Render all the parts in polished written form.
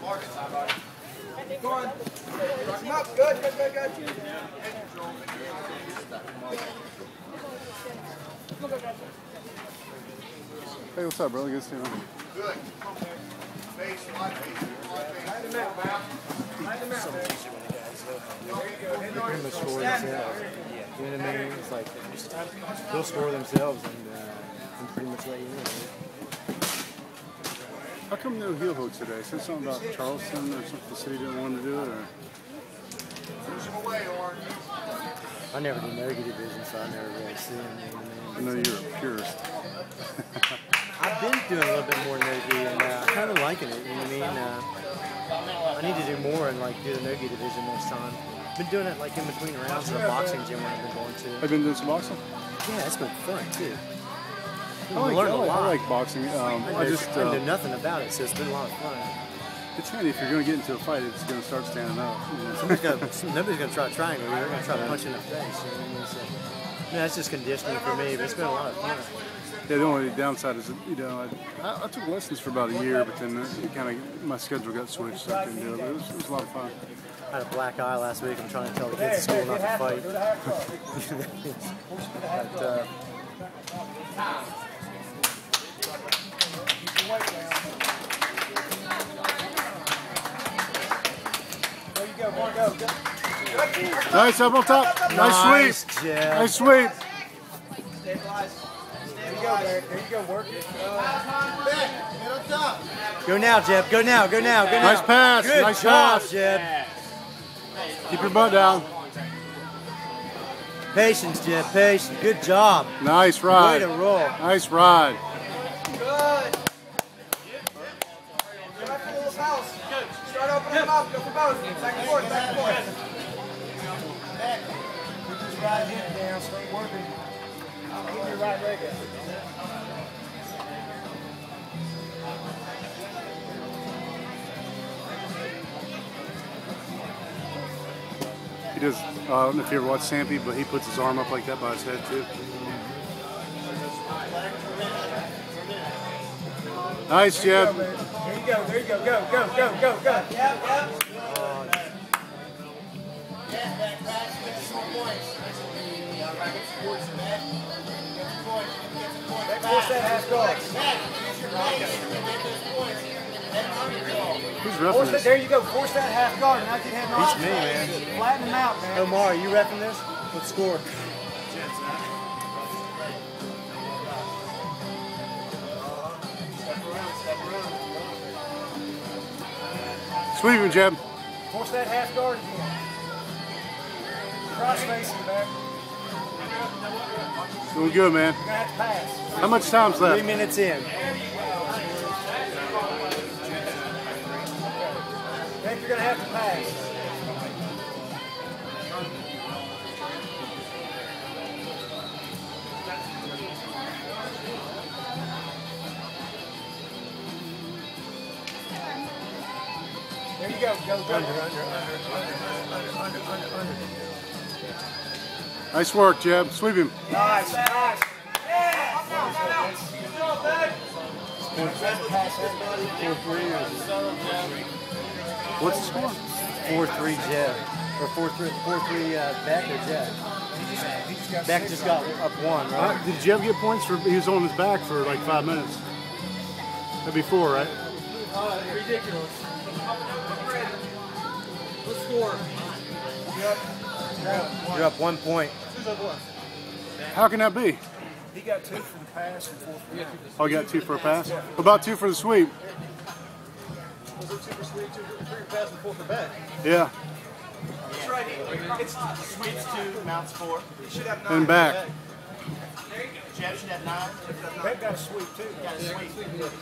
Go on. Rock him up. Good. Hey, what's up, brother? Good to see you. Good. Face, light face. Light him out, man. Light him out, man. Pretty much score themselves. Yeah, you know what I mean? It's like they'll score themselves and pretty much let you in. How come no heel hooks today? Said something about Charleston or something the city didn't want to do it, or? Push him away, Orange. I never did Nogi division, so I never really see them. You know what I I mean? know you're a purist. I've been doing a little bit more Nogi, and I'm kind of liking it. You know what I mean? I need to do more and like do the Nogi division next time. Been doing it like in between rounds at a boxing gym where I've been going to. Have you been doing some boxing? Yeah, it's been fun too. I like boxing. I know nothing about it, so it's been a lot of fun. It's handy if you're going to get into a fight, it's going to start standing up. Nobody's going to try triangle. They're going to try to punch in the face. You know what I mean? So, that's just conditioning for me, but it's been a lot of fun. Yeah, the only downside is, I took lessons for about a year, but then my schedule got switched, so I couldn't do it. But it was a lot of fun. I had a black eye last week. I'm trying to tell the kids at school not to fight. But, nice up on top. Nice sweep. Jeb. Nice sweep. There you go, Derek. There you go. Work it. Go now, Jeb. Go now. Nice pass. Good nice job, pass. Jeb. Keep your butt down. Patience, Jeb. Patience. Good job. Nice ride. Way to roll. Nice ride. Good. Start full of house. Start opening them up. Go for both. Back and forth. Back and forth. Put this right hip down. Start working. Keep your right leg up. He does, I don't know if you ever watched Sampy, but he puts his arm up like that by his head too. Nice, Jeb. There you go. There you go. Go. Yep. Force that half guard. Who's roughing this? There you go. Force that half guard. Now get him off. Beats me, man. Flatten him out, man. Omar, are you repping this? Let's score. Sweep him, Jeb. Force that half guard again. Cross face in the back. Doing good, man. You're going to have to pass. How much time's 3 left? minutes in. Then you're going to have to pass. There you go. Go. Under. Nice work, Jeb. Sweep him. Nice. What's the score? 4-3 Jeb. Or 4-3 Beck or Jeb? Beck just got up 1, right? Did Jeb get points for? He was on his back for like 5 minutes. That'd be 4, right? Ridiculous. What score? You're up 1 point. How can that be? He got 2 for the pass and 4 for the Oh, he got 2 for a pass? What about 2 for the sweep? Was it 2 for sweep, 2 for pass and 4 for back? Yeah. That's right. It's sweeps 2, mounts 4. He should have 9. And back. There you go. Jeb should have 9. Beck got a sweep too. Got a sweep.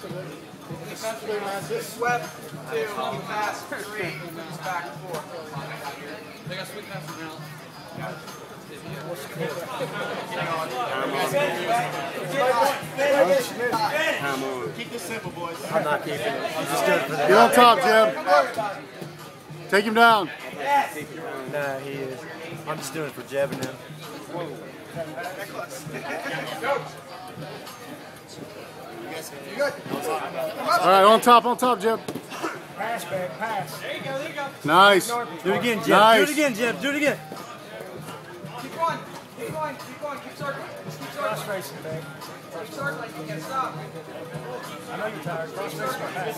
He swept 2, he passed 3, he's back 4. They got sweet passes now. Keep this simple, boys. I'm not keeping it. I'm just doing it for Get that. on top, Jeb. Take him down. Nah, he is. I'm just doing it for Jeb and him. You good? All right, on top, Jeb. Pass, back, pass. There you go, there you go. Nice. Do it again, Jeb. Nice. Do it again, Jeb. Do it again. Keep going, keep going, keep going, keep circling. Just keep circling. Cross racing, back. Keep circling, you can't stop. I know you're tired. Cross racing, pass.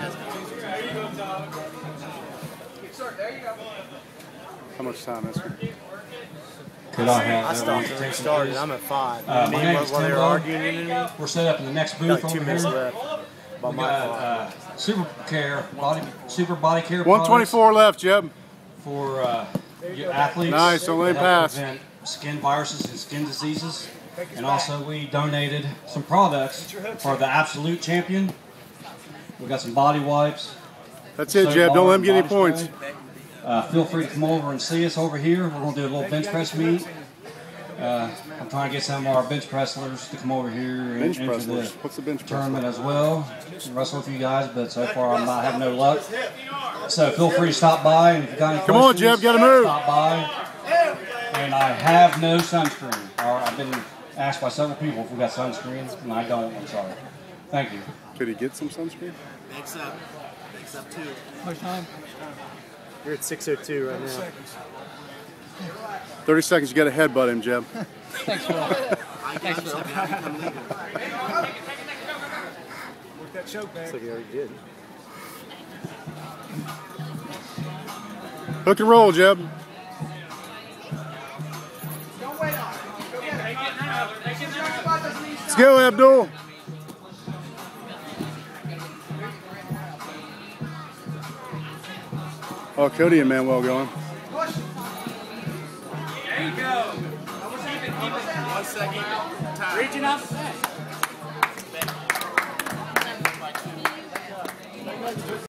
Keep circling, there you go. How much time is it? Could I have I stopped that? and restarted. I'm at 5. My name is While they were Timbo. arguing, you know what We're set up in the next I mean? booth Like 2 over minutes here. left. By We my fault. got super body care 124 left, Jeb. for your athletes. Nice, don't let him to help pass. prevent skin viruses and skin diseases. And also we donated some products for the Absolute Champion. We got some body wipes. That's it, soap Jeb. Don't bar, let him get any body points. spray. Feel free to come over and see us over here. We're going to do a little bench press meet. I'm trying to get some of our bench presslers to come over here and Bench enter presslers. the What's the bench tournament press? as well. Wrestle with you guys, but so far I'm not having no luck. So feel free to stop by, and if you got any Come on, questions, Jeb, gotta move. Stop by. And I have no sunscreen. I've been asked by several people if we got sunscreen, and I don't. I'm sorry. Thank you. Could he get some sunscreen? Thanks up. Thanks up, too. Much time? You're at 6:02 right now. 30 seconds, you got to headbutt him, Jeb. Thanks, Phil. Thanks, Phil. Work that choke back. Looks like he already did. Hook and roll, Jeb. Don't wait on it. Go get it. Let's go, Abdul. Oh, Cody and Manuel going. Push. There you go. Keep it. 1 second. Reaching up.